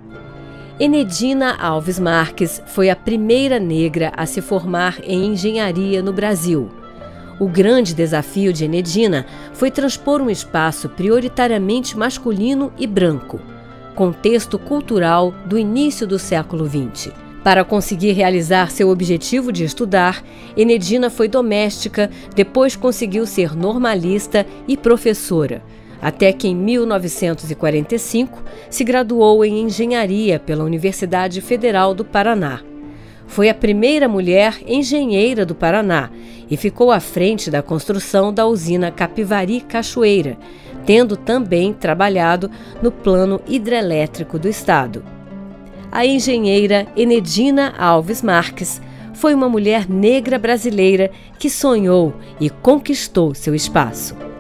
Enedina Alves Marques foi a primeira negra a se formar em engenharia no Brasil. O grande desafio de Enedina foi transpor um espaço prioritariamente masculino e branco, contexto cultural do início do século XX. Para conseguir realizar seu objetivo de estudar, Enedina foi doméstica, depois conseguiu ser normalista e professora, até que em 1945 se graduou em engenharia pela Universidade Federal do Paraná. Foi a primeira mulher engenheira do Paraná e ficou à frente da construção da usina Capivari Cachoeira, tendo também trabalhado no plano hidrelétrico do estado. A engenheira Enedina Alves Marques foi uma mulher negra brasileira que sonhou e conquistou seu espaço.